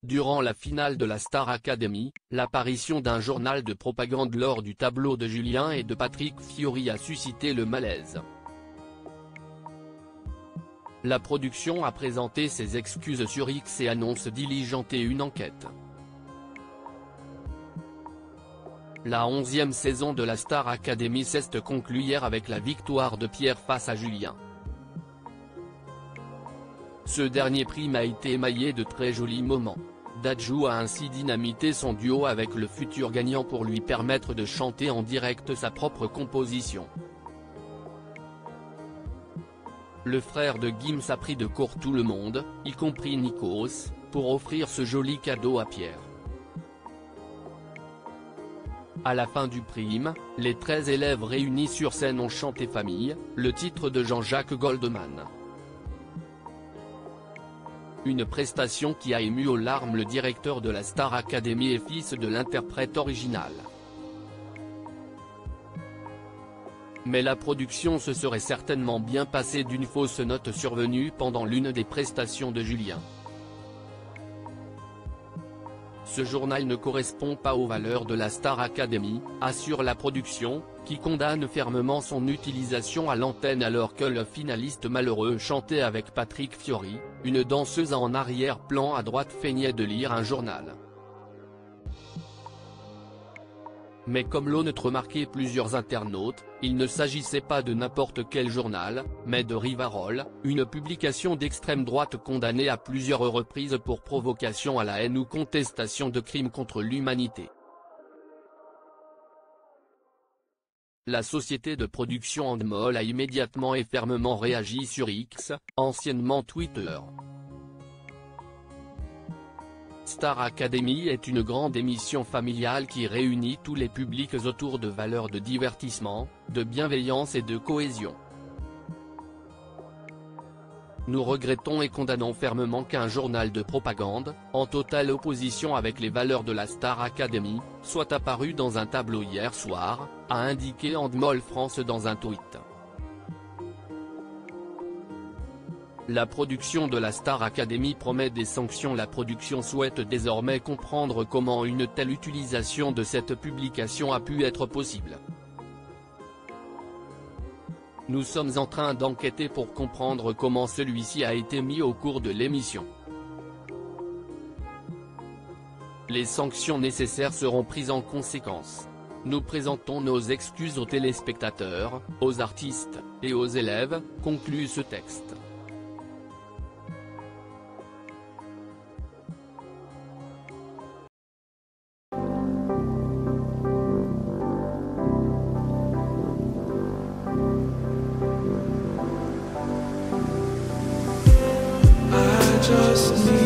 Durant la finale de la Star Academy, l'apparition d'un journal de propagande lors du tableau de Julien et de Patrick Fiori a suscité le malaise. La production a présenté ses excuses sur X et annonce diligenter une enquête. La 11e saison de la Star Academy s'est conclue hier avec la victoire de Pierre face à Julien. Ce dernier prime a été émaillé de très jolis moments. Dadju a ainsi dynamité son duo avec le futur gagnant pour lui permettre de chanter en direct sa propre composition. Le frère de Gims a pris de court tout le monde, y compris Nikos, pour offrir ce joli cadeau à Pierre. À la fin du prime, les 13 élèves réunis sur scène ont chanté Famille, le titre de Jean-Jacques Goldman. Une prestation qui a ému aux larmes le directeur de la Star Academy et fils de l'interprète original. Mais la production se serait certainement bien passée d'une fausse note survenue pendant l'une des prestations de Julien. Ce journal ne correspond pas aux valeurs de la Star Academy, assure la production, qui condamne fermement son utilisation à l'antenne alors que le finaliste malheureux chantait avec Patrick Fiori, une danseuse en arrière-plan à droite feignait de lire un journal. Mais comme l'ont remarqué plusieurs internautes, il ne s'agissait pas de n'importe quel journal, mais de Rivarol, une publication d'extrême droite condamnée à plusieurs reprises pour provocation à la haine ou contestation de crimes contre l'humanité. La société de production Endemol a immédiatement et fermement réagi sur X, anciennement Twitter. Star Academy est une grande émission familiale qui réunit tous les publics autour de valeurs de divertissement, de bienveillance et de cohésion. Nous regrettons et condamnons fermement qu'un journal de propagande, en totale opposition avec les valeurs de la Star Academy, soit apparu dans un tableau hier soir, a indiqué Endemol France dans un tweet. La production de la Star Academy promet des sanctions. La production souhaite désormais comprendre comment une telle utilisation de cette publication a pu être possible. Nous sommes en train d'enquêter pour comprendre comment celui-ci a été mis au cours de l'émission. Les sanctions nécessaires seront prises en conséquence. Nous présentons nos excuses aux téléspectateurs, aux artistes, et aux élèves, conclut ce texte. Just need